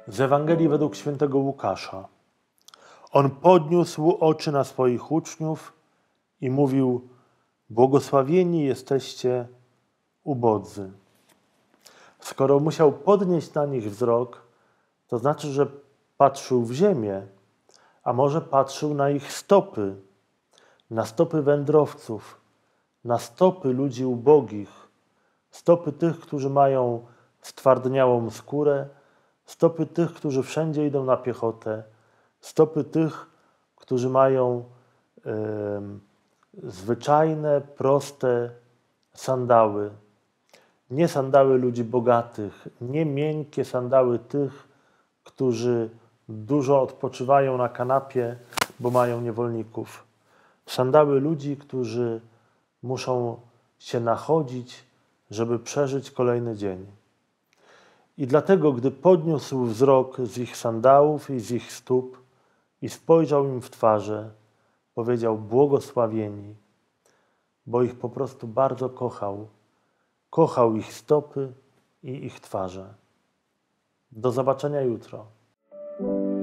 Z Ewangelii według świętego Łukasza. On podniósł oczy na swoich uczniów i mówił: błogosławieni jesteście ubodzy. Skoro musiał podnieść na nich wzrok, to znaczy, że patrzył w ziemię, a może patrzył na ich stopy, na stopy wędrowców, na stopy ludzi ubogich, stopy tych, którzy mają stwardniałą skórę, stopy tych, którzy wszędzie idą na piechotę, stopy tych, którzy mają zwyczajne, proste sandały. Nie sandały ludzi bogatych, nie miękkie sandały tych, którzy dużo odpoczywają na kanapie, bo mają niewolników. Sandały ludzi, którzy muszą się nachodzić, żeby przeżyć kolejny dzień. I dlatego, gdy podniósł wzrok z ich sandałów i z ich stóp i spojrzał im w twarze, powiedział: błogosławieni, bo ich po prostu bardzo kochał. Kochał ich stopy i ich twarze. Do zobaczenia jutro.